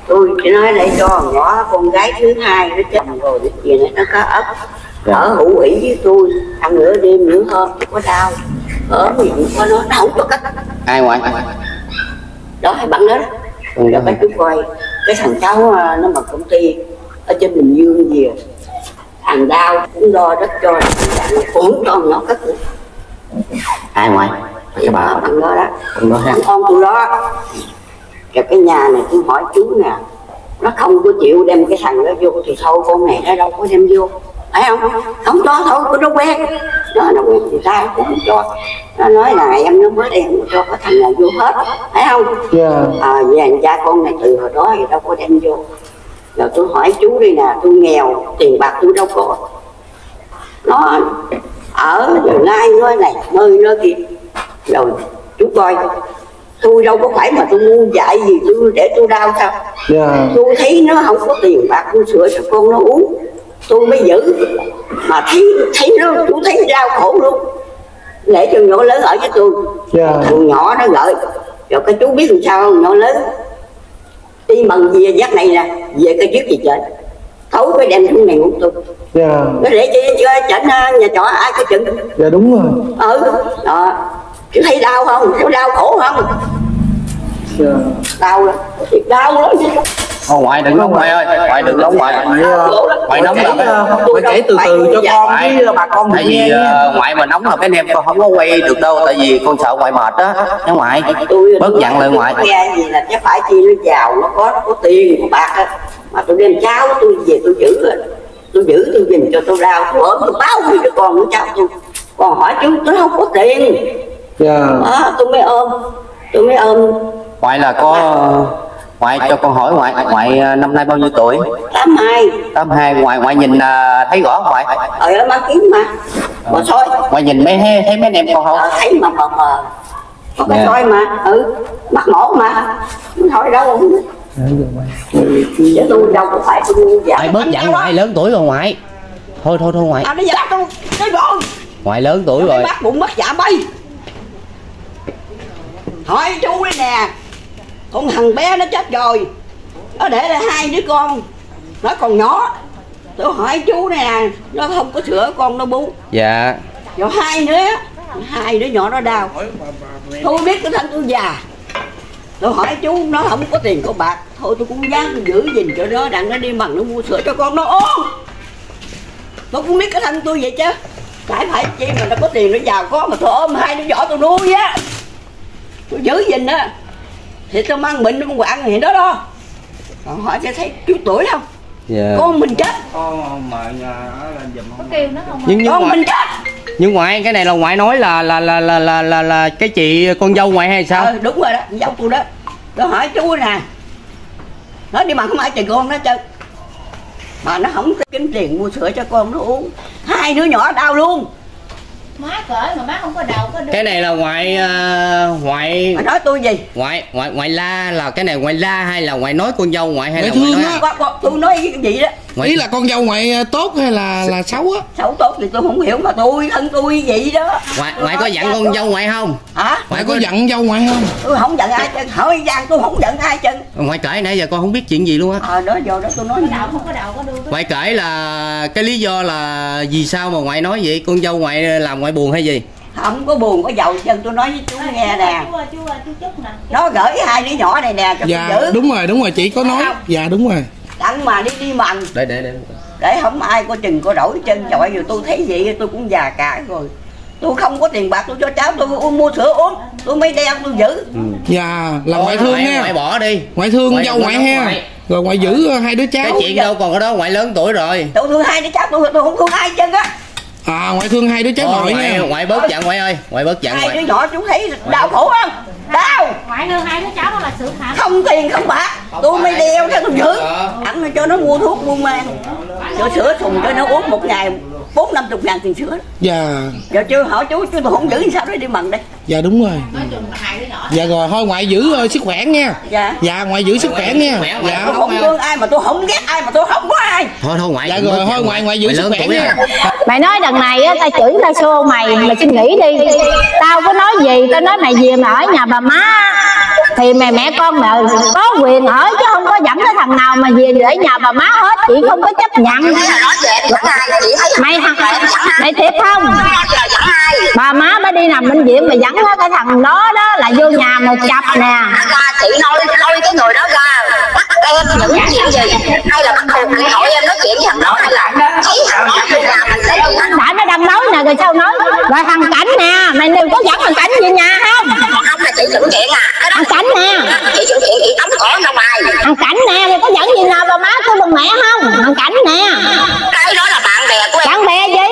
tôi chỉ nói để cho nhỏ con gái thứ hai nó chết rồi gì này nó có ấp ở hữu ủy với tôi ăn nửa đêm nửa hôm có đau ở gì cũng có nó không có cách. Ai ngoại? Đó hay bạn đó đó bác chú coi cái thằng cháu nó mà công ty ở trên Bình Dương gì thằng đau cũng lo đất cho cũng cho nó cất. Ai ngoại? Cái bà thằng đó đó con tôi đó. Cái nhà này tôi hỏi chú nè, nó không có chịu đem cái thằng đó vô thì thôi con này nó đâu có đem vô, phải không? Không cho thôi, nó quen, nó quen thì ta cũng không cho. Nó nói là em nó mới đem cho cái thằng này vô hết, phải không? Về anh cha con này từ hồi đó thì đâu có đem vô. Rồi tôi hỏi chú đi nè, tôi nghèo, tiền bạc tôi đâu có. Nó ở giờ nay nói này, nơi nói kia. Rồi chú coi tôi đâu có phải mà tôi mua dạy gì tôi để tôi đau sao. Tôi thấy nó không có tiền bạc tôi sửa cho con nó uống tôi mới giữ, mà thấy nó tôi thấy đau khổ luôn, để cho nhỏ lớn ở với tôi. Thằng nhỏ nó gợi rồi cái chú biết làm sao không, nhỏ lớn đi mần về dắt này nè, về cái trước gì chết thấu cái đem xuống này ngủ tôi. Nó để cho chảnh nhà trọ ai có chừng. Dạ đúng rồi. Đó chú thấy đau không, thấy đau khổ không? Đau lắm, đau lắm. Ngoại đừng nóng ngoại ơi, ngoại đừng nóng ngoại. Ngoại nóng là phải kể từ từ cho con với bà con. Tại vì ngoại mà nóng là cái em con không có quay được đâu, tại vì con sợ ngoại mệt á. Chứ ngoại bớt giận lại ngoại. Nghe gì là chứ phải chi nó giàu, nó có tiền có bạc á, mà tôi đem cháu tôi về tôi giữ tôi dùm cho tôi đau, tôi ốm tôi báo với đứa con của cháu tôi. Còn hỏi chú tôi không có tiền. Tôi mới ôm. Ngoại là có ngoại cho con hỏi ngoại năm nay bao nhiêu tuổi? 82. Ngoại nhìn thấy rõ không ngoại? Ở má kiếm mà. Mà thôi. Ngoại nhìn thấy mấy em con không? Thấy mà mờ. Có cái thôi mà. Mắt mổ mà. Không thôi đâu. Chứ tôi đâu có phải tôi dạ. Ngoại bớt giận ngoại lớn tuổi rồi ngoại. Thôi ngoại. Nó giận tôi. Cái rồi. Ngoại lớn tuổi rồi. Bắt bụng bắt dạ bay. Hỏi chú đây nè, con thằng bé nó chết rồi, nó để lại 2 đứa con, nó còn nhỏ. Tôi hỏi chú nè, nó không có sữa con nó bú. Dạ. Rồi 2 đứa nhỏ nó đau. Tôi biết cái thân tôi già. Tôi hỏi chú, nó không có tiền có bạc, thôi tôi cũng dám tôi giữ gìn cho nó, đặng nó đi bằng nó mua sữa cho con nó uống. Tôi cũng biết cái thân tôi vậy chứ, phải chi mà nó có tiền nó giàu có mà tôi ôm 2 đứa nhỏ tôi nuôi á, tôi giữ gìn á thì tôi mang bệnh nó cũng ăn hiện đó đó. Còn hỏi cho thấy chú tuổi không? Con mình chết. Con mà nhà lên giùm không? Kêu nó không? Con mình chết. Nhưng ngoại cái này là ngoại nói là cái chị con dâu ngoại hay sao? Đúng rồi đó, dâu tôi đó. Tôi hỏi chú nè, nó đi mà không ai chừng con nó chứ, mà nó không kiếm tiền mua sữa cho con nó uống, 2 đứa nhỏ đau luôn. Má cởi mà má không có đầu có đứa. Cái này là ngoại Mà nói tôi gì? Ngoại la là cái này ngoại la hay là ngoại nói con dâu ngoại hay là ngoại ngoại nói tôi nói cái gì đó. Ý là con dâu ngoại tốt hay là xấu á? Xấu tốt thì tôi không hiểu, mà thân tôi vậy đó. Ngoại có giận con dâu ngoại không? Hả? Ngoại có giận dâu ngoại không? Tôi không giận ai chứ, hỏi Giang tôi không giận ai chứ. Ngoại kể nãy giờ con không biết chuyện gì luôn á. Đó vô đó tôi nói không có đầu có đuôi. Ngoại kể là cái lý do là vì sao mà ngoại nói vậy? Con dâu ngoại làm ngoại buồn hay gì? Không có buồn có giàu chân, tôi nói với chú nghe nè. Chú Trúc nè. Nó gửi 2 đứa nhỏ này nè cho dạ, tôi giữ. Đúng rồi chị có nói. Dạ đúng rồi. Đặng mà đi mần. Để không ai có chừng có đổi chân chọi, rồi tôi thấy vậy tôi cũng già cả rồi. Tôi không có tiền bạc tôi cho cháu tôi mua sữa uống, tôi mới đeo tôi giữ. Dạ là ngoại thương nha. Ngoại bỏ đi. Ngoại thương dâu ngoại ha. Rồi ngoại giữ 2 đứa cháu. Cái chuyện đâu còn ở đó, ngoại lớn tuổi rồi. Tôi thương 2 đứa cháu, tôi không thương ai chân á. Ngoại thương 2 đứa cháu nội nha. Ngoại bớt giận ngoại ơi, ngoại bớt giận. 2 đứa nhỏ chú thấy đau khổ không? Đau. Ngoại thương 2 đứa cháu đó là sự hả? Không tiền không bạc, tôi mới đeo theo tôi giữ. Ăn cho nó mua thuốc mua men, sữa thùng cho nó uống một ngày 40-50 ngàn tiền sữa. Dạ. Giờ chưa hỏi chú tôi không giữ sao đó đi mần đây. Dạ đúng rồi. Dạ rồi thôi ngoại giữ sức khỏe nha. Dạ ngoại giữ sức khỏe nha. Dạ. Tôi không thương ai mà tôi không ghét ai mà tôi không có ai. Thôi ngoại. Dạ rồi thôi ngoại giữ sức khỏe nha. Mày nói đằng này á, tao chửi tao xô mày suy nghĩ đi. Tao có nói gì, tao nói mày về mà ở nhà bà má thì mẹ con mày có quyền ở chứ không có dẫn tới thằng nào mà về để nhà bà má hết, chị không có chấp nhận. Mày thiệt không? Bà má mới đi nằm bệnh viện mà dẫn cái thằng đó đó là vô nhà một chập nè. Chị lôi cái người đó ra bắt em những chuyện gì, hay là bắt cuộc điện thoại em nói chuyện với thằng đó, hay là thấy thằng đó vô nhà mình sẽ đã nó đang nói nè rồi sao nói. Rồi thằng Cảnh nè, mày đừng có dẫn thằng Cảnh về nhà không? Không là chị dựng chuyện à. Thằng Cảnh nè, chị dựng chuyện chị tống cổ ra ngoài. thằng Cảnh nè, mày có dẫn gì nào bà má của bà mẹ không? Thằng Cảnh nè, cái đó là bạn bè của em. bạn bè gì?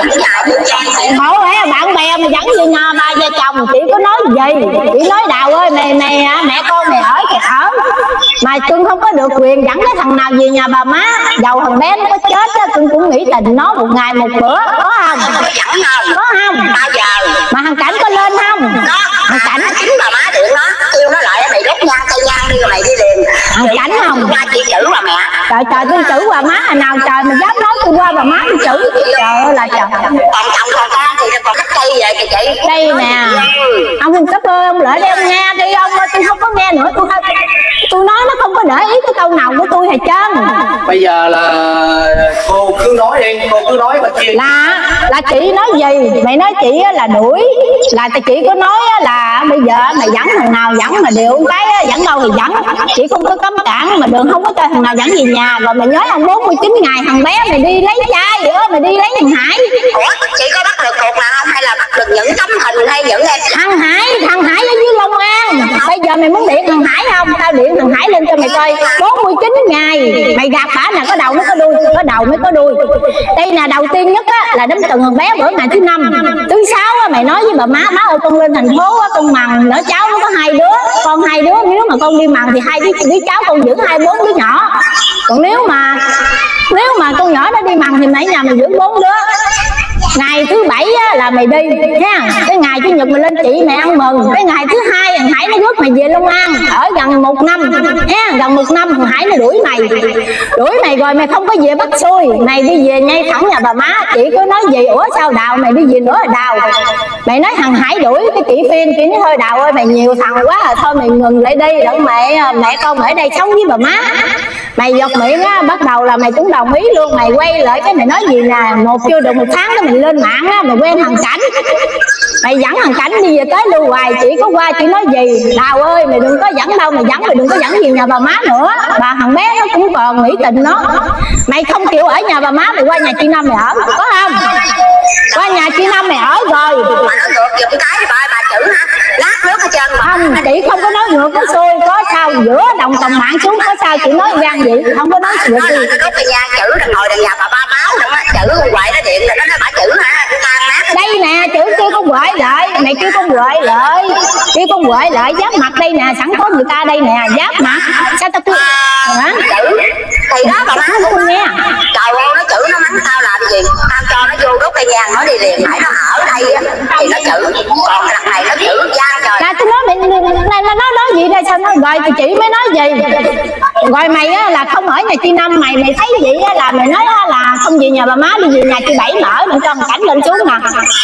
Khổ hả, bạn bè mà dẫn về nhà ba vợ chồng, chị có nói gì? Chị nói Đào ơi, mày mẹ con mày ở thì ở, mà Cưng không có được quyền dẫn cái thằng nào về nhà bà má. Dầu thằng bé nó có chết á, Cưng cũng nghĩ tình nó một ngày một bữa, có không? Có không? Bao giờ? Mà thằng Cảnh có lên không? Thằng Cảnh chính bà má điện nó kêu nó lại, mày đốt nhang cây nhang đi rồi mày đi liền. thằng Cảnh không? Qua chị chữ bà mẹ. Trời tôi chữ bà má nào trời mà dám nói tôi qua bà má tôi chữ. Trời ơi là trời. Còn chồng còn con thì còn cách cây vậy kìa chị. Đây nè, ông không cấp ơi, ông lại đây ông nghe đi ông, tôi không có nghe nữa, tôi nói nó không có để ý cái câu nào của tôi hết trơn. Bây giờ là cô cứ nói đi, cô cứ nói mà kia. Là chị nói gì? Mày nói chị là đuổi, là chị có nói là bây giờ mày dẫn thằng nào dẫn mà điều cái dẫn đâu thì dẫn, chị không có cấm cản mà đường không có cho thằng nào dẫn về nhà. Rồi mày nhớ không, 49 ngày thằng bé mày đi lấy chai nữa, mày đi lấy thằng Hải. Ủa chị có bắt được cuộc nào không, hay là bắt được những tấm hình hay những em? Thằng Hải ở dưới Long An. Bây giờ mày muốn điện thằng Hải không? Tao điện thằng Hải lên cho mày coi. 49 ngày mày gặp bả nè, có đầu mới có đuôi, có đầu mới có đuôi. Đây là đầu tiên nhất á, là đấm từng thằng bé bữa ngày thứ 5. Thứ 6 á, mày nói với bà má ơi con lên thành phố á, con mằng nữa cháu nó có 2 đứa, con 2 đứa, nếu mà con đi mằng thì 2 đứa cháu con giữ 24 đứa nhỏ. Còn nếu mà con nhỏ nó đi mằng thì mày nhà mày giữ 4 đứa. Ngày thứ 7 á, là mày đi nha. Cái ngày chủ nhật mày lên chị mày ăn mừng. Cái ngày thứ 2 thằng Hải nó rước mày về Long An ở gần 1 năm nha. Gần 1 năm thằng Hải nó đuổi mày rồi mày không có về bắt xuôi, mày đi về ngay thẳng nhà bà má. Chị cứ nói gì ủa sao Đào mày đi về nữa rồi Đào, mày nói thằng Hải đuổi cái chị Phiên, chị nói thôi Đào ơi mày nhiều thằng quá rồi, thôi mày ngừng lại đi đặng mẹ con ở đây sống với bà má. Mày giọt miệng á, bắt đầu là mày cũng đồng ý luôn. Mày quay lại cái mày nói gì nè, chưa được 1 tháng đó mày lên mạng á, mày quen thằng Cảnh, mày dẫn thằng Cảnh đi về tới lưu hoài. Chị có qua chị nói gì Đào ơi mày đừng có dẫn đâu, mày đừng có dẫn gì nhà bà má nữa. Bà thằng bé nó cũng còn nghĩ tình nó, mày không chịu ở nhà bà má mày qua nhà chị Năm mày ở, có không? Qua nhà chị Năm mày ở rồi mà nó ngược giùm cái thì bà chữ hả, lát nước hết trơn mà. Không, chị không có nói ngược có xuôi, có sao giữa đồng tòng mạng xuống, có sao chị nói gan vậy, không có nói ngược gì. Nó cái nhà chữ đằng ngồi đằng nhà bà ba báo đằng á, chữ con quậy nó điện là nó nói bà chữ hả, tan nát. Đây nè, chữ kêu con quậy lại, mày kêu con quậy lại, giáp mặt đây nè, sẵn có người ta đây nè, giáp mặt. Sao tao kêu hả? Chữ thì đó bà má không nghe. Trời ơi, nó chữ nó mắng tao làm gì, tao cho nó vô đốt cây nhang nó đi liền, phải nó ở đây á thì nó chữ, còn thằng này nó chữ gian trời. Là tôi nói mày nó nói gì đây, sao nó rồi thì chị mới nói gì rồi mày á là không ở nhà chị Năm, mày thấy vậy á là mày nói á là không về nhà bà má, đi về nhà chị Bảy mà ở, đừng cho thằng Cảnh lên xuống nè,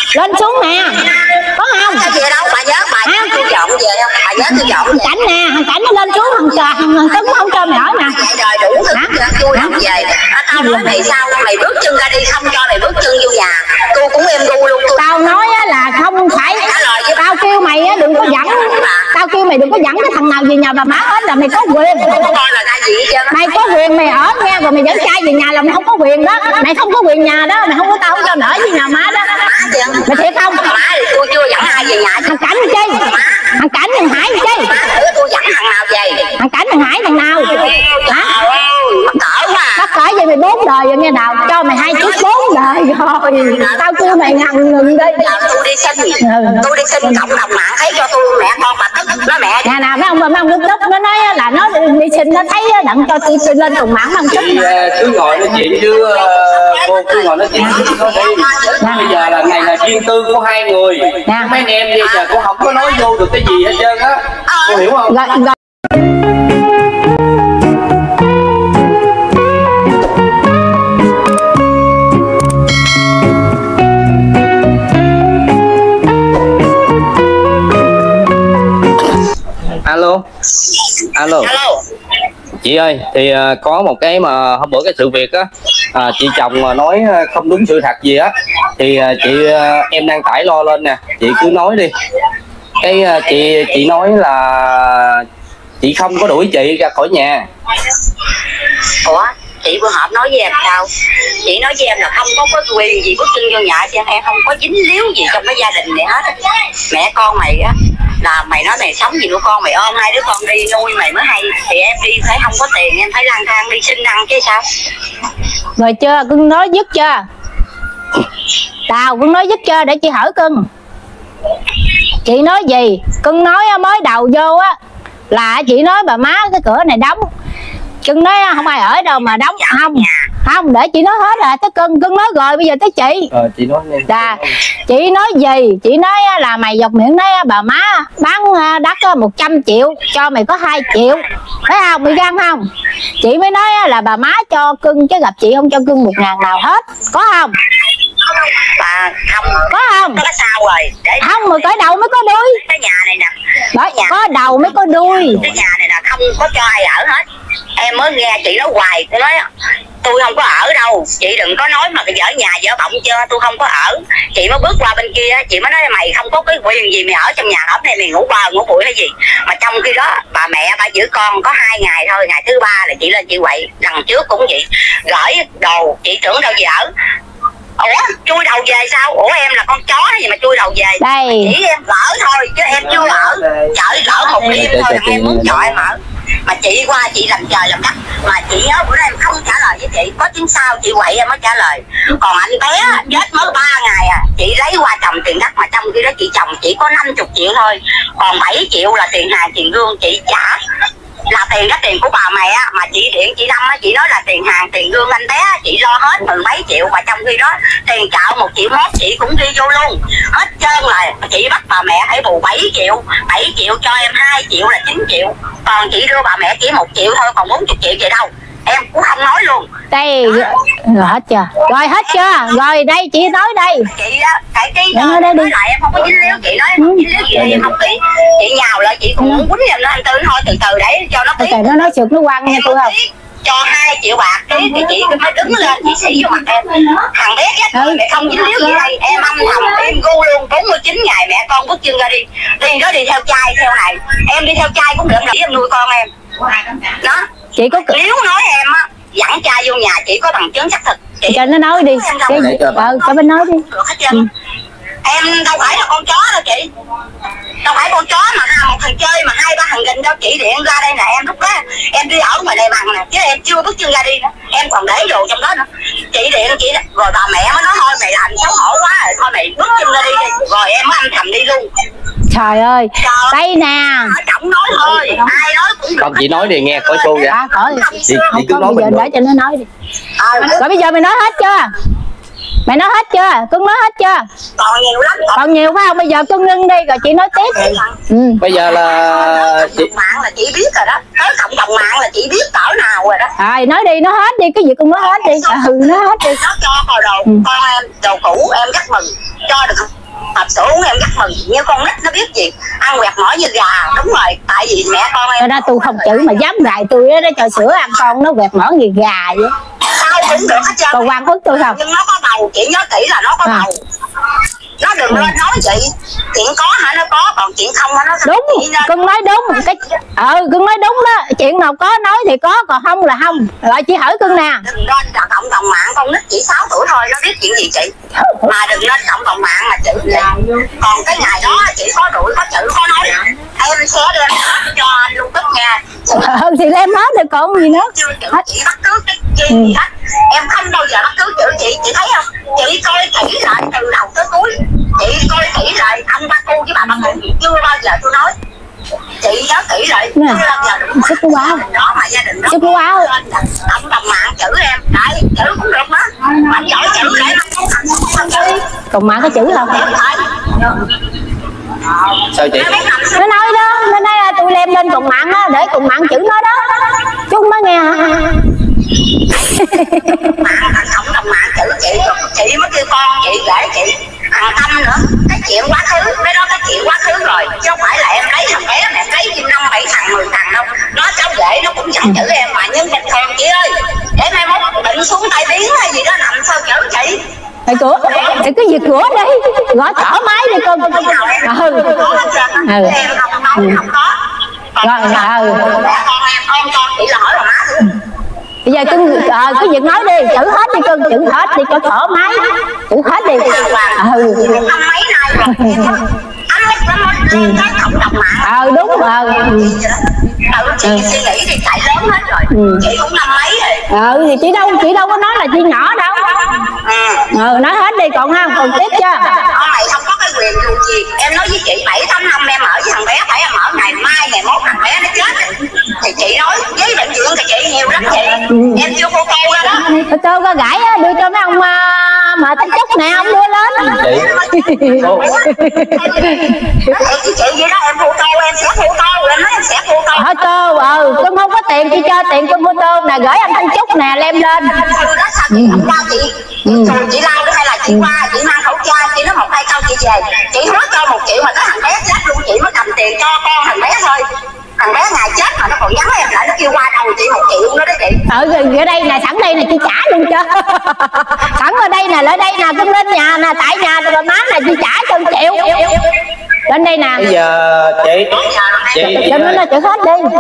có không? Sao về đâu bà nhớ bà tôi dọn về không, bà nhớ tôi dọn về. Cảnh nè, thằng Cảnh nó lên xuống, thằng Tuấn không cho mày ở nè. Trời đủ tôi không về. Tao nói mày sao mày bước chân ra đi, không cho mày bước chân vô nhà, tôi cũng em gu luôn. Tao nói á là không phải, tao kêu mày á đừng có dẫn cái thằng nào về nhà bà má hết, là mày có quyền. Mày có quyền mày ở nghe, rồi mày dẫn trai về nhà là mày không có quyền đó, mày không có quyền nhà đó, mày không có, tao không cho nở với nhà má đó. Mày thiệt không? Tôi chưa dẫn ai về nhà. Thằng Cảnh chi? Thằng Cảnh thằng Hải chi? Tôi dẫn thằng nào về? Thằng Cảnh thằng Hải thằng nào? Hả? Mắc cỡ vậy mày 4 đời rồi nghe Đào, cho mày 2 chiếc 4 đời rồi. Tao kêu mày ngừng đi. Tôi đi xin cộng đồng mạng thấy cho tôi mẹ con bà tức nó mẹ. Nhà nào mấy ông nước tức nó nói là nó đi xin nó thấy đặng cho tôi lên cùng mạng ông tức. Cứ ngồi nói chuyện chứ cô cứ ngồi nói chuyện chứ nó đi. Bây giờ là ngày là riêng tư của 2 người. Mấy anh em bây giờ cũng không có nói vô được cái gì hết trơn á. Cô hiểu không? Rồi. Alo. Alo. Chị Chị ơi, thì có một cái mà hôm bữa cái sự việc á, chị chồng mà nói không đúng sự thật gì á, thì em đang tải lo lên nè, chị cứ nói đi. Cái chị nói là chị không có đuổi chị ra khỏi nhà. Ủa, chị vừa họp nói với em sao? Chị nói với em là không có quyền gì bước chân vô nhà cho em không có dính líu gì trong cái gia đình này hết. Mẹ con mày á, là mày nói mày sống gì nuôi con, mày ôm hai đứa con đi nuôi mày mới hay. Thì em đi phải không có tiền, em phải lang thang đi xin ăn chứ sao? Rồi chưa, cưng nói dứt chưa? Tao cưng nói dứt chưa để chị hỏi cưng. Chị nói gì? Cưng nói mới đầu vô á là chị nói bà má cái cửa này đóng. Cưng nói không ai ở đâu mà đóng. Không, để chị nói hết rồi tới cưng nói rồi bây giờ tới chị. Chị nói dạ. Chị nói gì? Chị nói là mày dọc miệng nói bà má bán đất 100 triệu cho mày có 2 triệu, thấy không? Mày gan không? Chị mới nói là bà má cho cưng chứ gặp chị không cho cưng 1.000 nào hết, có không? Bà không có không? Có sao rồi để không mà cởi đầu mới có đuôi. Cái nhà này nè, có đầu mới có đuôi. Cái nhà này là không có cho ai ở hết. Em mới nghe chị nói hoài, tôi nói tôi không có ở đâu, chị đừng có nói mà dở nhà dở bọng chưa, tôi không có ở. Chị mới bước qua bên kia, chị mới nói mày không có cái quyền gì mày ở trong nhà hổm này, mày ngủ bờ ngủ bụi hay gì. Mà trong khi đó bà mẹ bà giữ con có 2 ngày thôi, ngày thứ 3 là chị lên chị quậy. Lần trước cũng vậy, gửi đồ chị tưởng đâu về ở. Ủa chui đầu về sao? Ủa em là con chó gì mà chui đầu về? Đây. Chỉ em ở thôi chứ em chưa ở. Trời lỡ một đêm thôi là em muốn chọi em ở. Mà chị qua chị làm trời làm đất. Mà chị nhớ bữa nay em không trả lời với chị. Có tiếng sau chị quậy em mới trả lời. Còn anh bé chết mới 3 ngày à. Chị lấy qua chồng tiền đất. Mà trong khi đó chị chồng chỉ có 50 triệu thôi. Còn 7 triệu là tiền hàng tiền lương chị trả. Là tiền đó tiền của bà mẹ. Mà chị điện chị Năm á, chị nói là tiền hàng tiền lương anh bé chị lo hết 10 mấy triệu. Mà trong khi đó tiền trọ 1,1 triệu chị cũng ghi vô luôn hết trơn. Là chị bắt bà mẹ phải bù 7 triệu. 7 triệu cho em 2 triệu là 9 triệu. Còn chị đưa bà mẹ chỉ 1 triệu thôi, còn 40 triệu vậy đâu. Em cũng không nói luôn. Đây rồi hết chưa? Rồi hết chưa? Rồi đây chị nói đây. Chị đó, cái nói lại em không có dính líu, chị nói em không dính líu gì em không biết. Chị nhào lại chị cũng muốn quýnh em nó anh Tư thôi từ từ để cho nó biết. Từ nó nói sượt nó quăng nghe tôi không? Cho 2 triệu bạc cái chị mới đứng lên chị xỉ vô mặt em. Thằng bé mẹ không dính líu gì đây. Em âm thầm em gu luôn 49 ngày mẹ con bước chân ra đi. Đi đó đi theo trai theo này. Em đi theo trai cũng được để em nuôi con em. Đó. Chị có nếu nói em á dẫn trai vô nhà chị có bằng chứng xác thực chị cho nó nói đi. Cho bên nói đi. Em đâu phải là con chó đâu chị. Đâu phải con chó mà một thằng chơi mà 2-3 thằng gình đâu. Chị điện ra đây nè, em lúc đó em đi ở ngoài này bằng nè, chứ em chưa bước chân ra đi nữa. Em còn để đồ trong đó nữa. Chị điện chị rồi bà mẹ mới nói thôi mày làm xấu hổ quá rồi, thôi mày bước chân ra đi. Rồi em mới âm thầm đi luôn. Trời ơi, đây nè. Trọng nói thôi, ai nói cũng không, chị nói đi nghe khỏi xô vậy. Chị cứ nói bây giờ để cho nó nói đi. Rồi bây giờ mày nói hết chưa? Mày nói hết chưa? Cưng nói hết chưa? Còn nhiều lắm. Còn nhiều phải không? Bây giờ cưng ngưng đi rồi chị nói tiếp. Bây giờ là chị mạng là chị biết rồi đó. Tới cộng đồng mạng là chị biết cỡ nào rồi đó. Rồi nói đi, nói hết đi, cái gì cưng nói hết đi. Nói hết đi. Nó cho hồi đồ con em, đồ cũ em rất mừng. Cho được hộp sữa uống em rất mừng. Như con nít nó biết gì. Ăn quẹt mỏi như gà. Đúng rồi, tại vì mẹ con em. Rồi ra tôi không chữ mà dám gài tôi đó, cho sữa ăn con nó quẹt mỏi như gà vậy. Sao cũng được hết trơn. Còn Hoàng Phước tôi không. Nhưng nó có bầu, chị nhớ kỹ là nó có bầu. Nó đừng lên nói chị. Chuyện có hả nó có, còn chuyện không hả nó không. Đúng, cưng nói đúng. Cưng nói đúng đó. Chuyện nào có nói thì có, còn không là không. Rồi chị hỏi cưng nè. Đừng lên cộng đồng mạng, con nít chỉ 6 tuổi thôi, nó biết chuyện gì chị. Mà đừng lên cộng đồng mạng mà chữ chị. Còn cái ngày đó chị có đuổi, có chữ, có nói. Em sẽ đem hết cho anh luôn tất nha. Thì đem hết rồi còn gì nữa. Chưa chữ chị bắt cứ cái gì hết. Em không bao giờ bắt cứ chữ chị thấy không? Chị coi kỹ lại từ đầu tới cuối. Chị coi kỹ lại anh ba cô với bà cô chưa bao giờ tôi nói. Chị nhớ kỹ lại chưa bao giờ đúng sức của báo đó mà gia đình đó. Sức của báo cộng đồng mạng chữ em. Đấy, chữ cũng được đó. Anh giỏi chữ để không chữ. Còn mạng có chữ không? Sao chị? Nó nói đó, nó nói là tôi đem lên cùng mạng đó, để cùng mạng chữ nó đó. Chú không nói nghe hả? Mạng cộng đồng mạng chữ chị mới kêu con chị gửi chị thằng Tâm nữa. Cái chuyện quá khứ, cái đó cái chuyện quá khứ rồi. Chứ không phải là em lấy thằng bé mà em lấy 5, 7 thằng, 10 thằng đâu. Nó cháu rể nó cũng vậy. dặn chữ em mà, nhưng bình thường chị ơi, để mai mốt bệnh xuống tai biến hay gì đó nằm sao chở chị. Thầy cửa, thầy cứ việc cửa đi, gõ thoải mái đi con. Em không nấu, không có. Con chị là hỏi là má nữa. Bây giờ cứ việc nói đi, chữ hết đi con, chữ hết đi cho thoải mái, chữ hết đi. Năm mấy nay rồi, anh cái cộng đồng mạng. Đúng rồi. Chị suy nghĩ thì chạy lớn hết rồi, chị cũng năm mấy rồi. Thì chị đâu có nói là chị nhỏ đâu. Nói hết đi còn không, còn tiếp chưa? Con này không có cái quyền dù gì. Em nói với chị 7 năm em ở với thằng bé, phải em ở ngày mai ngày mốt thằng bé nó chết thì chị nói với bệnh viện thì chị nhiều lắm chị. Em chưa cô kêu ra đó. Cô có gãi đưa cho mấy ông mà tính chút nè, ông đưa lên. Chị vậy đó, em phụ tô em sẽ phụ tô, em nói em sẽ phụ tô. Tô, con không có tiền, chị cho tiền con mua tô nè, gửi anh Thanh Trúc nè, lem lên. Đó sao chị không ra chị? Chị lao hay là chị qua, chị mang khẩu trang, chị nói 1-2 câu chị về. Chị nói cho 1 triệu mà cái thằng bé chết luôn, chị mới cầm tiền cho con thằng bé thôi. Thằng bé ngày chết mà nó còn vắng em lại, nó kêu qua đầu chị 1 triệu luôn đó đó chị. Ở đây nè, sẵn đây nè, chị trả luôn cho. Sẵn ở đây nè, con lên nhà nè, tại nhà rồi má nè, chị trả cho 1 triệu. Lên đây nè. Bây giờ chị cho nó chữ hết đi.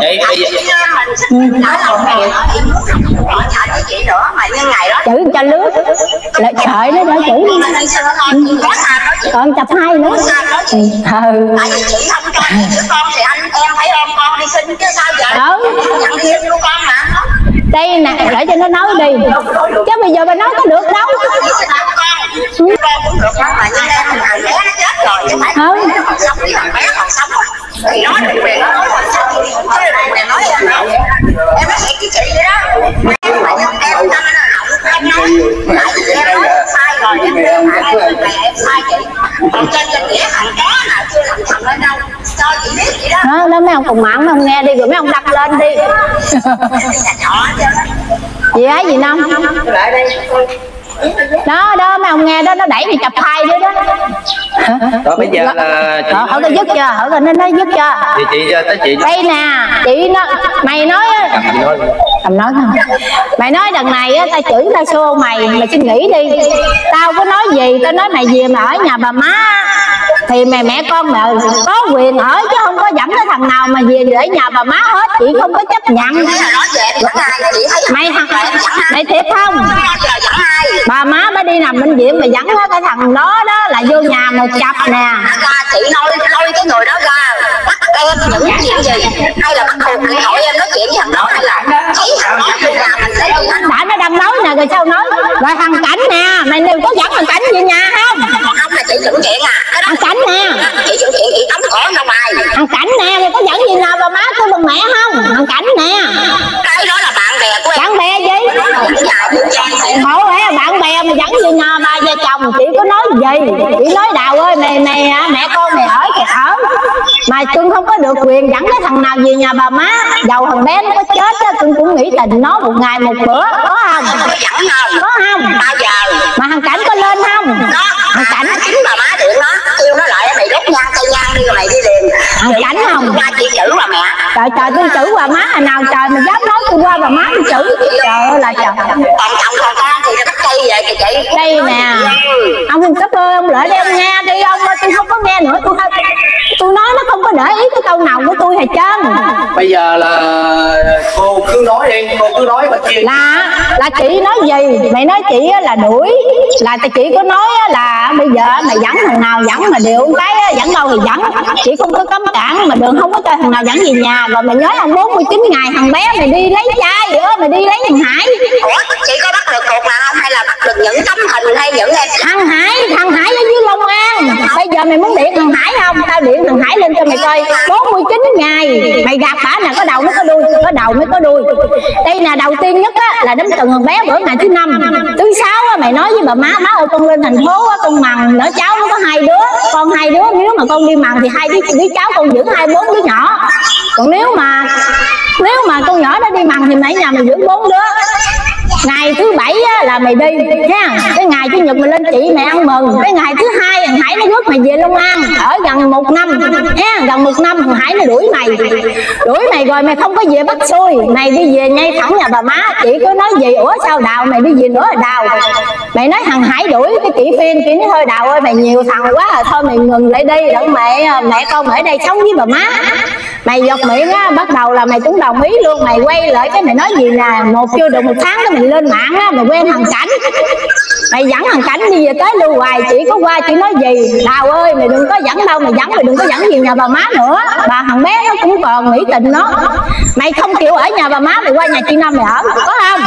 Chữ cho lướt lại trời nó nói chữ còn tập 2 nữa. Tại vì chị không cho con thì em phải ôm con đi sinh chứ sao vậy? Nhận thêm của con mà. Đây nè, để cho nó nói đi. Chứ bây giờ bà nói có được đâu. Con cũng được mà nhưng em thằng bé nó chết rồi chứ phải thằng bé còn sống thì thằng bé còn sống thì nói được quyền nó nói còn sống quyền nói em nói thiệt với chị vậy đó. Em tâm nó không nói tại vì em nói sai rồi em em sai chị. Còn trên nghĩa thằng cá nào chưa làm thằng lên đâu cho chị biết vậy đó. Đó mấy ông cùng mạng mấy ông nghe đi rồi mấy ông đăng lên đi. Gì ấy gì Năm? Lại đây đó mấy ông nghe đó, nó đẩy đi chập 2 nữa đó. Đó bây giờ là chị hỏi coi dứt chưa, hỏi coi nó dứt chưa. Thì chị tới chị đây nè, chị nó mày nói Cầm nói không? Mày nói đằng này á, tao chửi tao xô mày suy nghĩ đi. Tao có nói gì, tao nói mày về mà ở nhà bà má thì mẹ con mày có quyền ở chứ không có dẫn cái thằng nào mà về để nhà bà má hết, chị không có chấp nhận. Mày thiệt không? Bà má mới đi nằm bệnh viện mà dẫn cái thằng đó đó là vô nhà một chập nè. Chị nói cái người đó ra bắt em những chuyện gì, hay là bắt cuộc điện thoại em nói chuyện với thằng đó, hay là thấy thằng đó vô nhà mình sẽ gì anh đã nó đang nói nè rồi sao nói rồi thằng Cảnh nè, mày đừng có dẫn thằng Cảnh về nhà không? Không là chị dựng chuyện à? Thằng Cảnh nè, chị dựng chuyện chị tống cổ ra ngoài. Thằng Cảnh nè, mày có dẫn về nhà bà má của bà mẹ không? Thằng Cảnh nè, cái đó là bạn bè của em. Bạn bè gì? Khổ hả, bạn bè mà dẫn về nhà ba vợ chồng chị có nói gì? Chị nói Đào ơi mày mẹ con mày ở thì ở, mà Cưng không có được quyền dẫn cái thằng nào về nhà bà má. Dầu thằng bé nó có chết á, Cưng cũng nghĩ tình nó một ngày một bữa, có không? Có không? Bao giờ? Mà thằng Cảnh có lên không? Thằng Cảnh chính bà má điện nó kêu nó lại mày đốt nhang cây nhang đi rồi mày đi liền. Thằng Cảnh không? Qua chị chữ bà mẹ. Trời tôi chữ bà má nào trời mà dám nói tôi qua bà má tôi chữ. Trời ơi là trời. Còn chồng còn con thì nó cây vậy kìa chị. Đây nè, ông cấp ơi, ông lại đây ông nghe đi ông ơi, tôi không có nghe nữa, tôi nói nó không có để ý cái câu nào của tôi hết trơn. Bây giờ là cô cứ nói đi, cô cứ nói bên kia. Là chị nói gì? Mày nói chị là đuổi, là chị có nói là bây giờ mày dẫn thằng nào dẫn mà điều cái dẫn đâu thì dẫn, chị không có cấm cản mà đường không có cho thằng nào dẫn về nhà. Rồi mày nhớ không, 49 ngày thằng bé mày đi lấy chai nữa, mày đi lấy thằng Hải. Ủa chị có bắt được cuộc nào không, hay là bắt được những tấm hình hay những em? Thằng Hải ở dưới Long An. Bây giờ mày muốn điện thằng Hải không? Tao điện thằng Hải lên cho mày coi. 49 ngày mày gặp bả nè, có đầu mới có đuôi, có đầu mới có đuôi. Đây là đầu tiên nhất á, là đấm từng thằng bé bữa ngày thứ 5. Thứ 6 á, mày nói với bà má ơi con lên thành phố á, con mằng nữa cháu nó có 2 đứa, con 2 đứa, nếu mà con đi mằng thì 2 đứa cháu con giữ 24 đứa nhỏ. Còn nếu mà con nhỏ đó đi mằng thì mấy nhà mày giữ 4 đứa. Ngày thứ 7 á, là mày đi nha. Cái ngày chủ nhật mày lên chị mày ăn mừng. Cái ngày thứ hai thằng Hải nó rước mày về Long An ở gần 1 năm nha, gần 1 năm thằng Hải nó đuổi mày rồi mày không có về bắt xuôi, mày đi về ngay thẳng nhà bà má. Chị cứ nói gì ủa sao Đào mày đi về nữa là Đào, mày nói thằng Hải đuổi cái chị Phiên, chị nói thôi Đào ơi mày nhiều thằng quá rồi thôi mày ngừng lại đi, đặng mẹ con ở đây sống với bà má. Mày giọt miệng á, bắt đầu là mày cũng đồng ý luôn. Mày quay lại cái mày nói gì nè, chưa được 1 tháng cái mày lên mạng á, mày quen thằng Cảnh, mày dẫn thằng Cảnh đi về tới lưu hoài. Chị có qua chị nói gì Đào ơi mày đừng có dẫn đâu, mày đừng có dẫn gì nhà bà má nữa, bà thằng bé nó cũng còn nghĩ tình nó. Mày không chịu ở nhà bà má mày qua nhà chị Năm mày ở, có không?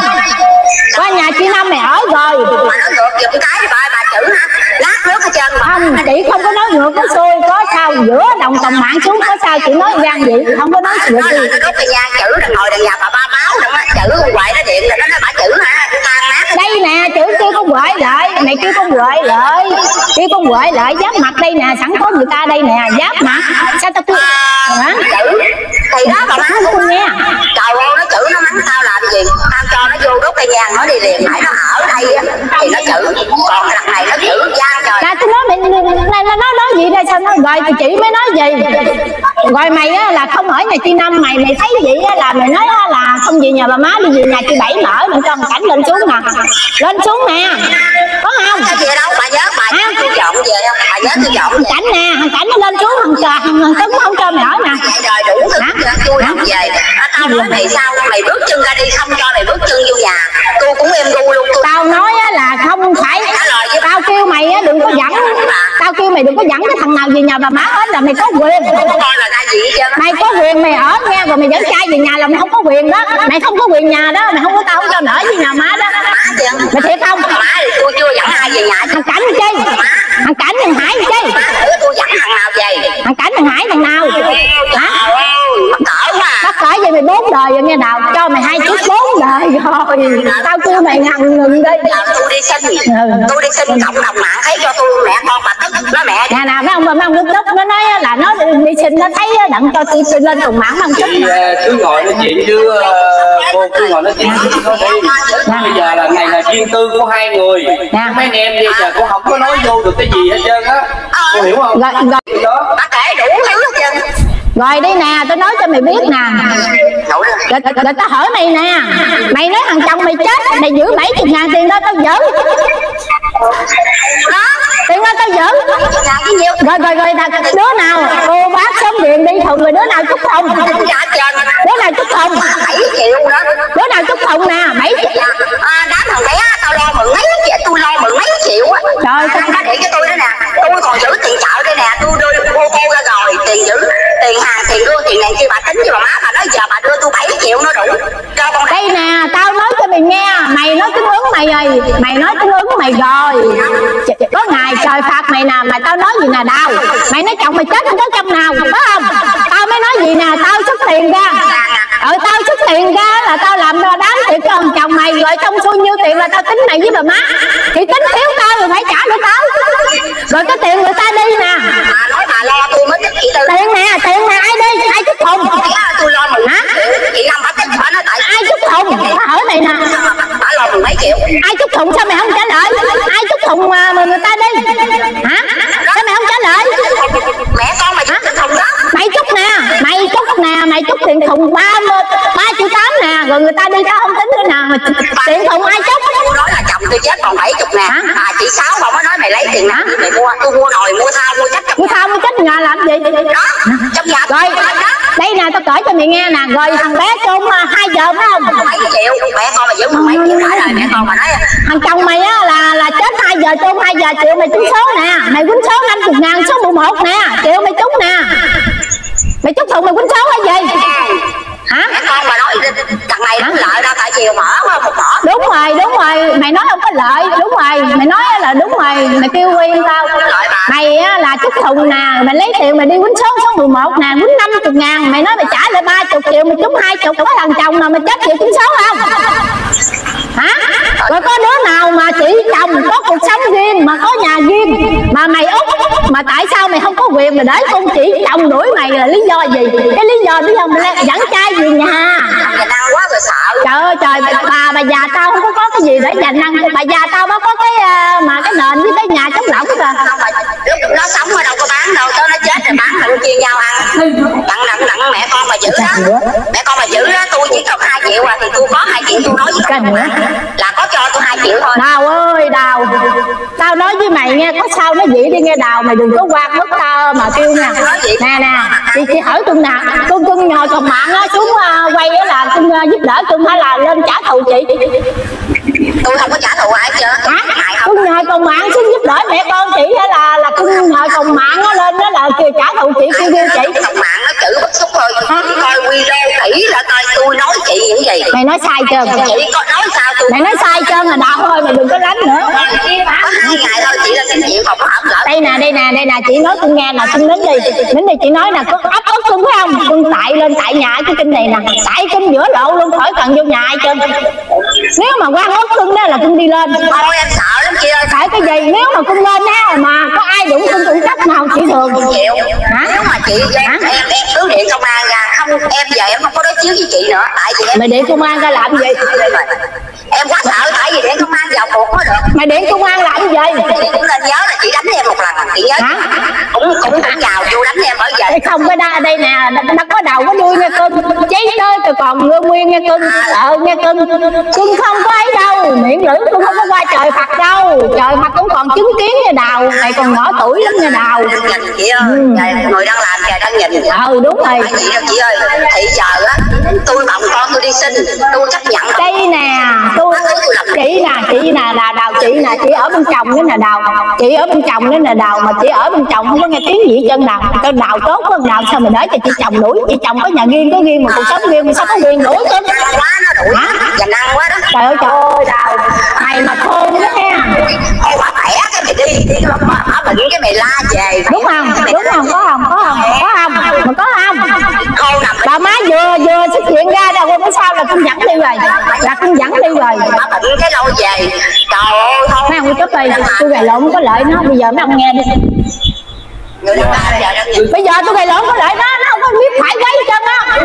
Qua nhà chị Năm mày ở rồi mà nó ngược giùm cái bà chữ hả, lát nước hết trơn mà. Không, chị không có nói ngược có xuôi, có sao giữa đồng tòng mạng xuống có sao chị nói gan vậy, không có nói ngược gì. Nó đốt cái nhà chữ đằng ngồi đằng nhà bà ba máu đằng á, chữ con quậy nó điện rồi nó nói bà chữ hả, tan nát. Đây nè chữ kêu con quậy lại, mày kêu con quậy lại, kêu con quậy lại giáp mặt đây nè, sẵn có người ta đây nè, giáp mặt sao tao kêu hả? Chữ thì đó bà má không nghe. Trời ơi nó chữ nó mắng tao làm gì, tao cho nó vô đốt cây nhang nó đi liền, phải nó ở đây á thì nó chữ, còn lần này nó chữ gian trời. Là tôi nói mày nó nói gì đây sao nó rồi thì chị mới nói gì rồi mày á là không ở nhà chị Năm, mày thấy vậy á là mày nói á là không về nhà bà má đi về nhà chị Bảy mở, đừng cho thằng Cảnh lên xuống nè, lên xuống nè có không? Về đâu bà nhớ bà tôi dọn về không, bà nhớ tôi dọn về. Cảnh nè, thằng Cảnh nó lên xuống, thằng Tuấn không cho mày ở nè. Rồi đủ thứ tôi không về. Tao nói mày sao mày bước chân ra đi, không cho mày bước chân vô nhà, tôi cũng em gu luôn. Tao nói á là không phải, tao kêu mày á đừng có dẫn, tao kêu mày đừng có dẫn cái thằng nào về nhà bà má hết là mày có quyền. Coi là ra gì hết trơn. Mày có quyền mày ở nghe, rồi mày dẫn trai về nhà là mày không có quyền đó, mày không có quyền nhà đó, mày không có, tao không cho mày ở với nhà má đó. Mày thiệt không? Má thì tôi chưa dẫn ai về nhà. Thằng Cảnh chi? Thằng Cảnh thằng Hải chi? Tôi dẫn thằng nào về? Thằng Cảnh thằng Hải thằng nào? Hả? Mắc cỡ quá. Mắc cỡ vậy mày 4 đời rồi nghe Đào, cho mày 2 chút 4 đời rồi. Tao kêu mày ngừng đi. Tôi đi xin cộng đồng mạng thấy cho tôi mẹ con bà tức nó mẹ. Nhà nào mấy ông tức nó nói là nó đi xin nó thấy đặng cho tôi lên cùng mạng bằng tức. Cứ ngồi nói chuyện chứ cô cứ ngồi nói chuyện với nó đi. Bây giờ là ngày là riêng tư của hai người. Mấy anh em bây giờ cũng không có nói vô được cái gì hết trơn á. Cô hiểu không? Rồi bà kể đủ thứ hết trơn. Rồi đi nè, tôi nói cho mày biết nè. Rồi tao hỏi mày nè, mày nói thằng chồng mày chết, mày giữ 70.000 tiền đó tao giữ. Tiền đó tao giữ. Rồi đứa nào cô bác sớm điện đi thùng, rồi đứa nào chúc thùng. Đứa nào chúc thùng? 7 triệu đó. Đứa nào chúc thùng nè, 7 triệu. Đám thằng bé tao lo mượn mấy triệu, tôi lo mượn mấy triệu á. Trời tao đã để cho tôi đó nè, tôi còn giữ tiền chợ đây nè, tôi đưa cô ra rồi, tiền giữ, tiền hàng, tiền đưa, tiền này kia bà tính với bà má, bà nói giờ bà đưa tôi 7 triệu nó đủ. Cho con đây nè, tao nói cho mày nghe, mày nói tính ứng mày rồi, mày nói tính ứng mày rồi. Có ngày trời phạt mày nè, mà tao nói gì nè Đào, mày nói chồng mày chết không có trong nào, phải không? Tao mới nói gì nè, tao xuất tiền ra. Tao xuất tiền ra là tao làm đám tiệc cho thằng chồng mày, rồi trong xuôi nhiêu tiền là tao tính mày với bà má. Thì tính thiếu tao rồi phải trả cho tao. Rồi cái tiền người ta đi nè. Bà nói bà lo tôi mới tích chị Tư. Tiền nè ai đi, ai chúc thùng? Tôi lo mừng. Hả? Chị Năm bà tích, bà nói tại ai chúc thùng? Bà hỏi mày nè. Bà lo mừng mấy triệu. Ai chúc thùng sao mày không trả lời? Ai chúc thùng mà người ta đi? Hả? Sao mày không trả lời? Mẹ con mày chúc thùng đó. Mày chúc tiền thùng 3 triệu 8 nè, rồi người ta đi tao không tính nữa nè. Tiền thùng ai chúc? Tôi nói là chồng tôi chết còn 70 nè. Chị Sáu bà mới nói mày lấy tiền nè, mày mua, tôi mua nồi, mua thao, mua chất. Mua thao mua chất nhà làm gì? Đó, trong nhà. Rồi, đây nè tao kể cho mày nghe nè, rồi thằng bé chôn 2 giờ phải không? 7 triệu, mẹ con mày giữ mấy triệu trả lời, mẹ con mà nói. Thằng chồng mày á là chết 2 giờ chôn 2 giờ triệu, mày trúng số nè, mày quýnh số 50.000 số 11 nè, triệu mày trúng nè. Mày trúng thùng mày quýnh số hay gì? Hả? Mẹ con mà nói thằng này nó lợi đâu, tại chiều mở một mở. Đúng rồi, mày nói không có lợi, đúng rồi, mày nói là đúng rồi, mày kêu quyên tao. Mày á là trúng thùng nè, mày lấy tiền mày đi quýnh số 11 nè, quýnh 50.000, mày nói mày trả lại 30 triệu, mày trúng 20, có thằng chồng nào mày chết chịu trúng số không? Hả? Rồi có đứa nào mà chị chồng có cuộc sống riêng mà có nhà riêng, mà mày út mà tại sao mày không có quyền mà để con chị chồng đuổi mày là lý do gì? Cái lý do bây giờ mày dẫn trai về nhà. Quá rồi sợ. Trời ơi trời, bà già tao không có cái gì để dành năng. Bà già tao nó có cái mà cái nền với cái nhà trống lỏng kìa. Lúc nó sống ở đâu có bán đâu, tới nó chết rồi bán rồi chia nhau ăn. Đặng mẹ con mà giữ đó. Mẹ con mà giữ đó, tôi chỉ cần 2 triệu thì tôi có 2 triệu tôi nói với con là có cho tôi 2 triệu thôi. Đào ơi Đào, tao nói với mày nghe, có sao nó vậy đi nghe Đào, mày đừng có qua mất tao mà kêu nha. Nè chị hỏi Cưng nè, Cưng nhờ chồng bạn á xuống quay á là Cưng giúp đỡ Cưng hay là lên trả thù chị? Tôi không có trả thù ai chứ. Cưng nhờ chồng bạn xuống giúp đỡ mẹ con chị hay là Cưng nhờ chồng bạn á lên đó là trả thù chị kêu chị? Chồng bạn nó chữ bức xúc thôi. Coi video kỹ là coi tôi nói chị những gì. Mày nói sai trơn. Chị có nói sao tôi? Mày nói sai trơn là Đào thôi, mày đừng có đánh nữa. Có 2 ngày thôi chị là xin chuyện không có hỏng lỡ. Đây nè chị nói Cưng nghe nè, Cưng đến đi chị nói nè, có ấp Cưng phải không? Cưng lên tại nhà cái Cưng này nè, tại Cưng giữa lộ luôn khỏi cần vô nhà ai trơn. Nếu mà quan ấp Cưng đó là Cưng đi lên. Thôi em sợ lắm chị ơi. Tại cái gì nếu mà Cưng lên á mà có ai đụng Cưng cũng trách nào chị thường. Chịu. Nếu mà chị em cứ điện công an ra, không em về em không có đối chiếu với chị nữa, tại vì em mày điện công an ra làm gì? Em quá sợ, tại vì điện công an vào cuộc mới được. Mày điện công an làm gì? Chị cũng nên nhớ là chị đánh em một lần, chị nhớ. Cũng vào vô đánh em bởi vậy. Không cái đây nè, nó có đầu có đuôi nha Cưng, cháy tới từ còn nguyên nha Cưng. Nha Cưng không có ấy đâu, miệng lưỡi Cưng không có qua trời Phật đâu, trời Phật cũng còn chứng kiến nha Đào, mày còn nhỏ tuổi lắm nha Đào. Nhìn chị ơi, người đang làm trời đang nhìn. Đúng rồi. Chị đâu chị ơi, thì giờ á tôi bồng con tôi đi sinh, tôi chấp nhận. Đây nè, chị nè là Đào, chị ở bên chồng đó nè Đào, chị ở bên chồng đó nè Đào, mà chị ở bên chồng không có nghe tiếng gì chân nào. Cái Đào tốt hơn Đào, sao mà để cho chị chồng đuổi? Chị chồng có nhà riêng, có riêng mà cuộc sống riêng, mà sao có quyền đuổi cơ? Quá nó đuổi, dành ăn quá đó. Trời ơi Đào, mày mà khôn đó nha. Em quá khỏe cái mày đi ở bệnh cái mày la về. Đúng không? Có không? Mà có không? Bà má vừa xuất hiện ra đâu bữa sau là Cưng dẫn đi rồi. Bà bệnh cái lâu về. Trời ơi thôi. Mấy ông chút đi, tôi gầy lộn có lợi nó, bây giờ mấy ông nghe đi. Bây giờ tôi gầy lộn có lợi nó không có biết phải quấy chân á.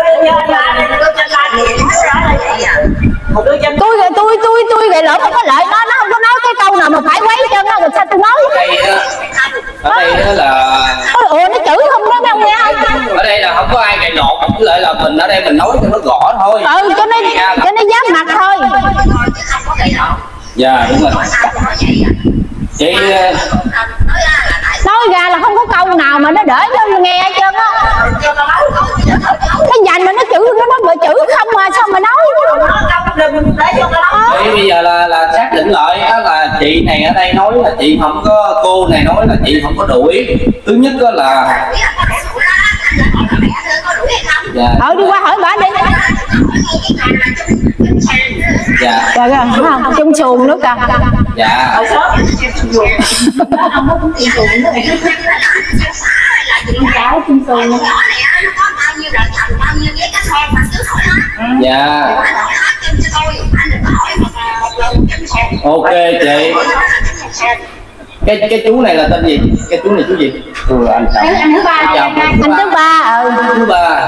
Tôi gầy lộn không có lợi nó không có nói cái câu nào mà phải quấy chân á, rồi sao tôi nói? Ở đây đó là nó chửi không đó mấy ông nghe không? Ở đây là không có ai gầy lộn, với lại là mình ở đây mình nói cho nó rõ thôi. Cho nó dám mặt thôi. Dạ đúng rồi. Chị nói ra là không có câu nào mà nó để cho nghe hết trơn á. Cái dành mà nó chửi nó chửi không mà sao mà nói. bây giờ là xác định lại là chị này ở đây nói là chị không có, cô này nói là chị không có đuổi. Thứ nhất đó là đi qua hỏi bà đi. dạ Rồi không chung xuồng nữa kìa. dạ dạ ok chị. Cái chú này là tên gì? Cái chú này chú gì? Anh thứ ba. Anh thứ ba. Thứ ba.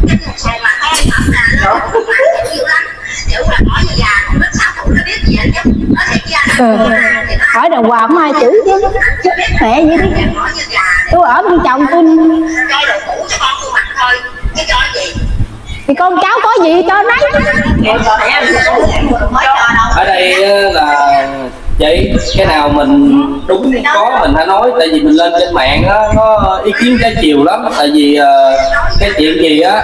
Hỏi đàng hoàng không ai chửi chứ. Mẹ vậy đi. Tôi ở bên chồng tôi. Thì con cháu có gì cho nấy. Ở đây là chị, cái nào mình đúng có mình hãy nói, tại vì mình lên trên mạng á nó ý kiến trái chiều lắm. Tại vì cái chuyện gì á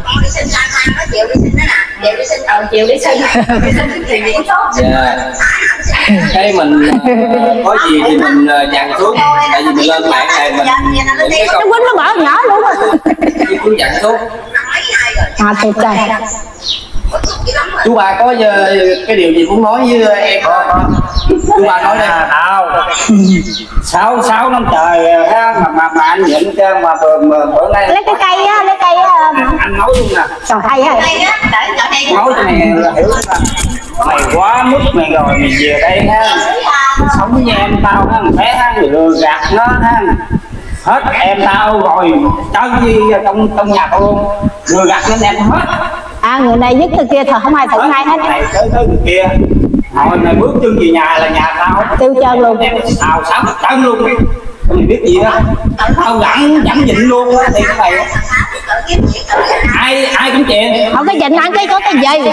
chiều đi sinh dạ cái mình có gì thì mình dặn xuống, tại vì mình lên mạng này mình cái Quýnh nó mở nhỏ luôn cứ dặn xuống. tuyệt trời. Chú ba có cái điều gì muốn nói với em không? Chú ba nói đây. Đâu 6 năm trời mà anh nhận cho mà bữa nay lấy cái cây á, lấy cây á. Anh nói luôn nè. Trời hay á. Nói cho mày là hiểu là mày quá mức mày rồi, mày về đây ha, sống với em tao ha, bé ha, lừa gạt nó ha, hết em tao rồi chân gì trong nhà tao luôn, lừa gạt lên em hết. Người này với người kia thôi không ai thử ai hết. Này tới người kia, hồi này bước chân về nhà là nhà tao tiêu chân luôn, xào xáo chân luôn. Mày biết gì đó, tao dẫn nhịn luôn á, thì cái này ai cũng chịu. Không có nhịn ăn cái có cái gì.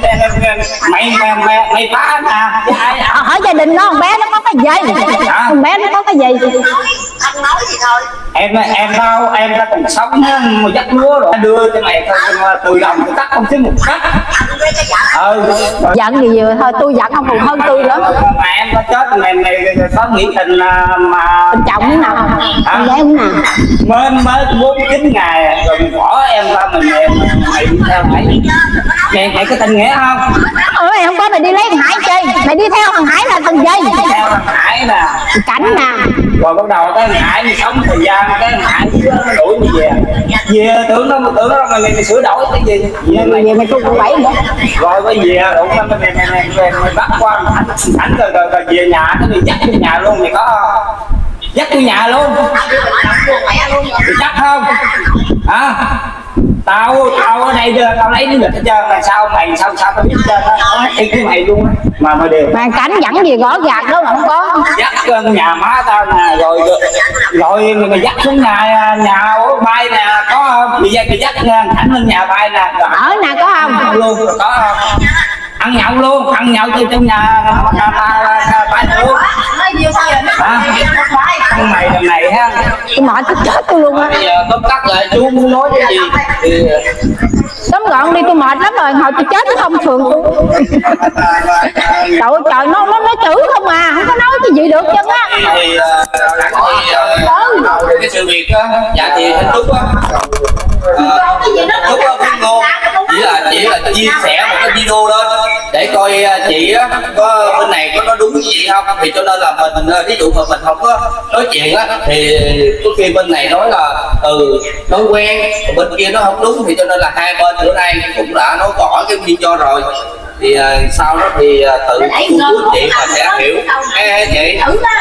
Mày phá à? Hỏi gia đình nó, con bé nó có cái gì? Con bé nó có cái gì? Anh nói gì thôi. Em tao còn sống mà dắt lúa rồi đưa cho mày từ đồng từ cắt không chứ một cắt. Giận gì vừa thôi, tôi giận không còn hơn tôi nữa. Mà em có chết mày có nghĩ tình mà tình chồng thế nào? Con bé cũng nào? Mới 49 ngày rồi bỏ em ra mày đi theo mày có tình nghĩa không? Mày không có, mày đi lấy thằng Hải chi? Mày đi theo thằng Hải là thằng gì? Theo thằng Hải nè, Cảnh nè. Rồi bắt đầu cái thằng Hải đi sống thời gian, cái thằng Hải nó đuổi mày về tưởng nó mày sửa đổi cái gì về mày cũng bảy nữa. rồi bây giờ đụng mày bắt qua Thánh rồi về nhà cái mày dắt về nhà luôn, mày có không? Dắt về nhà luôn mày chắc không hả? Tao ở đây giờ tao lấy lịch hết trơn, là sao mày sao tao biết hết trơn á, cái mày luôn á mà đều mà Cảnh dẫn gì gõ gạt đâu không có. Dắt nhà má tao nè, rồi mày dắt xuống nhà bay nè, có không? Bây giờ mày dắt Thánh lên nhà bay nè, ở nè có không? luôn có không? Ăn nhậu luôn, ăn nhậu trong nhà bay luôn. Con mày lần này ha, Tôi mệt tôi chết tôi luôn á. Bây giờ tóm tắt lại chú muốn nói cái gì thì Tóm gọn đi, tôi mệt lắm rồi, hồi tôi chết nó không thường tôi. Trời nó chửi không à, không có nói cái gì được chân á. thì cái sự việc á, dạ thì anh Trúc á, Trúc á Phương Ngôn chỉ là chia sẻ một cái video lên để coi chị á có bên này có nói đúng cái gì không, thì cho nên là mình ví dụ mà mình không có nói chuyện á thì có khi bên này nói là nói quen, bên kia nó không đúng, thì cho nên là hai bên bữa nay cũng đã nói tỏ cái video rồi, thì sau đó thì tự của chị mà sẽ hiểu chị.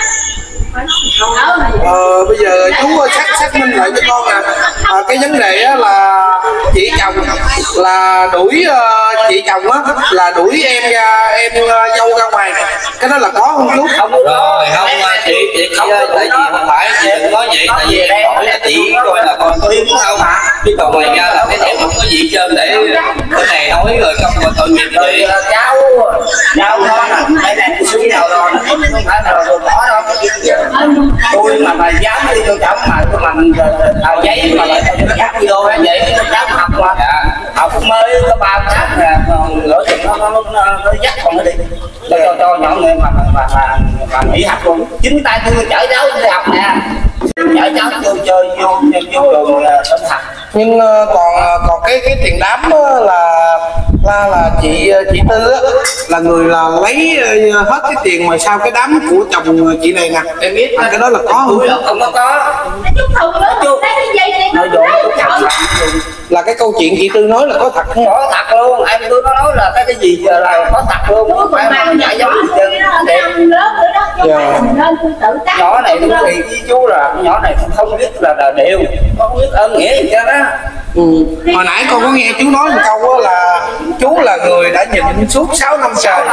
Bây giờ chú xác minh lại cho con nè, cái vấn đề á là chị chồng là đuổi chị chồng á là đuổi em dâu ra ngoài, cái đó là có không chú? Không rồi, không chị không, tại vì không phải chị đừng nói vậy, tại vì em hỏi là chị coi là còn có hiếm không chứ còn ngoài ra là cái em không có gì hết trơn để cái này nói rồi không mà tội nghiệp chị. cháu đó đây này xuống đầu rồi không phải là đồ bỏ đâu, tôi mà dám đi cho cháu mà tôi giấy mà lại cho cháu vô hay vậy cháu học mà học mới có 3 tháng nè, lỡ chừng nó dắt con nó đi cho nhỏ người mà nghỉ học luôn, chính tay tôi chở cháu đi học nè, chở cháu vô chơi vô trường tinh thần. Nhưng còn cái tiền đám là chị Tư á là người là lấy hết cái tiền mà sau cái đám của chồng chị này nè, Em biết cái đó là có không? Không có. Là cái câu chuyện chị Tư nói là có thật không? Có thật luôn, em tôi nói là cái gì giờ là có thật luôn, không phải mà giả dối gì trơn. Nhỏ này tôi thì với chú là nhỏ này không biết là điều, không biết ơn nghĩa gì trơn á. Hồi nãy con có nghe chú nói một câu là chú là người đã nhịn suốt 6 năm trời,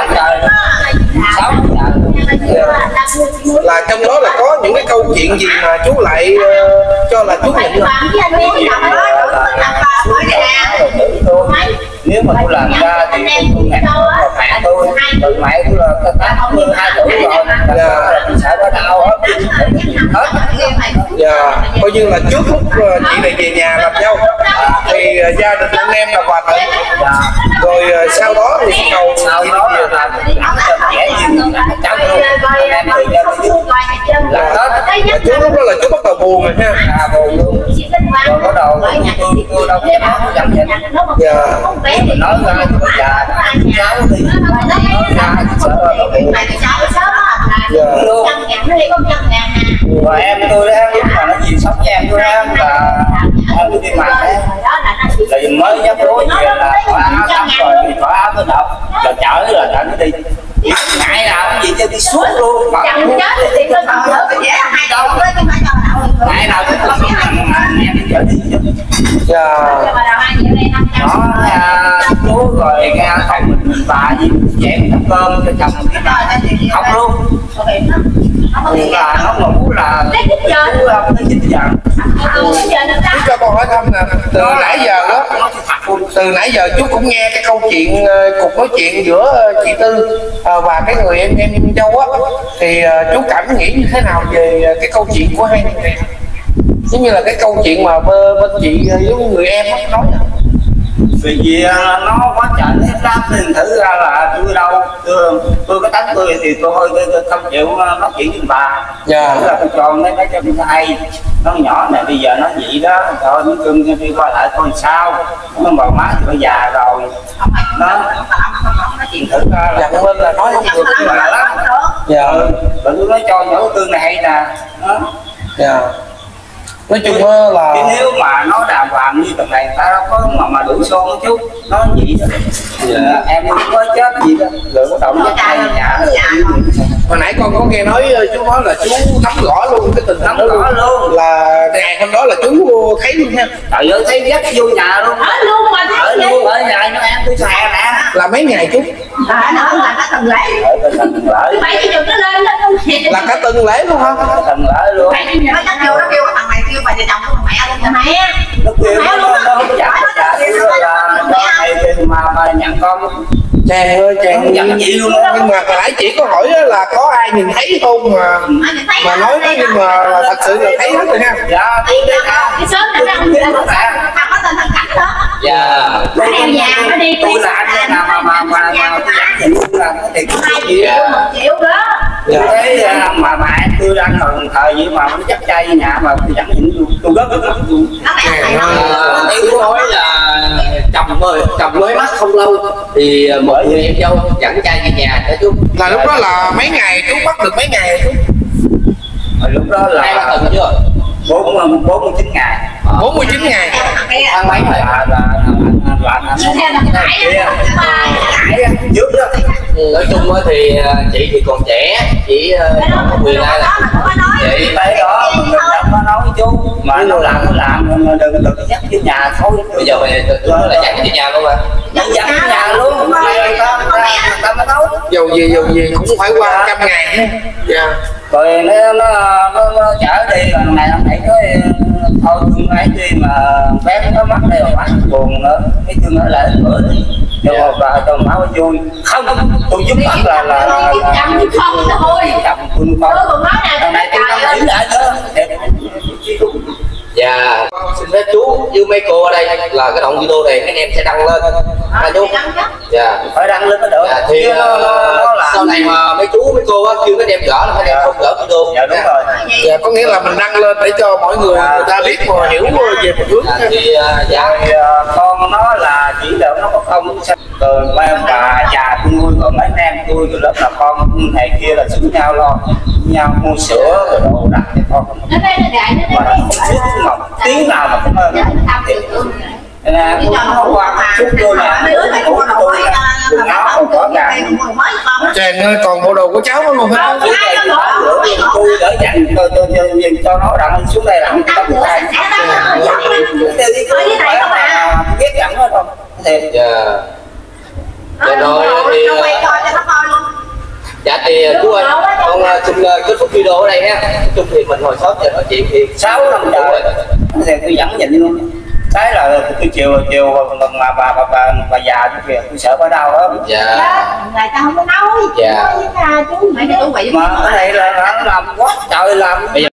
là trong đó là có những cái câu chuyện gì mà chú lại cho là chú nhịn không? Nếu mà tôi làm ra thì tôi ngạc mẹ tôi, từ mẹ tôi là 82 tuổi rồi, tôi sợ nó đau hết. Coi như là trước lúc chị này về nhà gặp nhau thì gia đình anh em là hòa thuận, rồi sau đó thì cầu sau đó là dễ gì cháu luôn, em thì là hết. chú lúc đó là chú bắt đầu buồn rồi ha. Buồn luôn. rồi bắt đầu tôi đâu có dám dặn vậy. Mình nói ra tôi già cháu đi nói ra sợ luôn. Rồi em tôi đó lúc mà nó gì sống với em tôi đó là em tôi đi mặt đấy là mới dám đối về là thỏa áo tắm rồi thì thỏa áo tôi đọc là chở là nó đi ngại nào cái gì cho đi suốt luôn mà ngại nào cũng không em chở đi đó chú rồi nghe thằng bà gì chén cơm cho chồng không luôn là nó ngủ là tới 9 giờ. Cho con hỏi thăm nè, từ nãy giờ đó, từ nãy giờ chú cũng nghe cái câu chuyện cuộc nói chuyện giữa chị Tư và cái người em dâu á, thì chú cảm nghĩ như thế nào về cái câu chuyện của hai người này? Giống như là cái câu chuyện mà bên chị với người em nói. Vì gì nó quá trời hết đáp nên thử ra là tôi đâu tôi có tánh tôi thì tôi không chịu nói chuyện với bà. Dạ. Là tôi cho mấy cho tôi hay nó nhỏ này bây giờ nó vậy đó rồi nó cưng đi qua lại coi sao nó bào má thì nó già rồi nó thử ra là bên là nói không được với bà lắm. Dạ. Rồi tôi nói cho nhỏ tương này hay nè đó. Dạ. Nói chung là cái nếu mà nó đàng hoàng như tầm này người ta đâu có mà đủ xô một chút nó vậy đó. Em có chết gì đó rồi có động chết tay nhà hồi nãy con có nghe nói chú nói là chú nắm rõ luôn cái tình hình đó luôn là ngày hôm đó là chú thấy luôn ha. Trời ơi thấy dắt vô nhà luôn Ở luôn mà ở luôn ở nhà nó em tôi xè nè là mấy ngày chú nó là cái tuần lễ bảy chủ nhật nó lên đó là cả tuần lễ luôn hả? Tuần lễ luôn bảy chủ nhật nó kêu cái thằng này kêu bà vợ chồng của mẹ lên mẹ nó kêu nó không trả là nó mà nhận con Chàng ơi chàng nhận gì luôn nhưng mà hồi nãy chị có hỏi là có ai nhìn thấy không mà nói đó nhưng mà thật sự là thấy hết rồi ha. Dạ tôi đi cái sớm nó ra thằng có tên thằng Cảnh đó. Dạ Theo nhà nó đi tôi là anh nào mà tôi dặn nhìn luôn là nó thiệt 2 triệu đó. Cái mà em tôi đang thời gì mà nó chắc chay nhà mà tôi dặn nhìn tôi gấp luôn. tôi nói là chồng mới mất không lâu thì một người em dâu dẫn trai về nhà để chú Là lúc đó là mấy ngày chú bắt được mấy ngày chú? Lúc đó là 2-3 tuần chưa? 49 ngày 49 ngày Tháng mấy rồi? Trước đó Nói chung thì chị thì còn trẻ, chỉ còn quyền ai là chị tới đó mình không có nói chú mà nó làm đừng dắt vô nhà thôi. Bây giờ tôi nói là dắt về nhà luôn mà. Dắt vô nhà luôn người ta mới nói dầu gì cũng phải qua 100 ngày. Dạ. Rồi nó chở đi lần này ông thấy nói thôi tôi ấy đi mà bé nó mắc đây mà mắt buồn nữa cái chương ở lại bữa đi cho bà cho máu vui không tôi giúp bắt là chồng không thôi chồng tôi không lần này tôi không giữ lại nữa. Dạ xin phép chú với mấy cô ở đây là cái đoạn video này các em sẽ đăng lên ha chú. Dạ phải đăng lên mới được. Dạ, thì sau này mà mấy chú mấy cô á kêu các em gỡ là các em không gỡ video. Dạ đúng rồi. Dạ có nghĩa là mình đăng lên để cho mọi người người ta biết và hiểu về một hướng. Thì dạ con nó là chỉ là nó có không rồi mấy ông bà già tôi nuôi rồi mấy anh em tôi rồi lớp là con này kia là xuống nhau lo nhau mua sữa rồi đồ đặt cho con mà nó không biết tiếng nào mà không ơn là không qua chút tôi là của tôi quần áo còn có cả Chàng ơi còn bộ đồ của cháu nó luôn hết. tôi đỡ dặn cho nó đặng xuống đây làm cái tấm tay biết dặn hết không thiệt. Dạ rồi thì dạ thì chú ơi con xin kết thúc video ở đây ha. Nói chung thì mình hồi sớm giờ nói chuyện thì 6 năm trời thì tôi dẫn nhìn luôn cái là tôi chiều mà bà già tôi kìa tôi sợ bà đau đó. Dạ người ta không có nói dạ chú mày mà cái này là nó làm quá trời làm.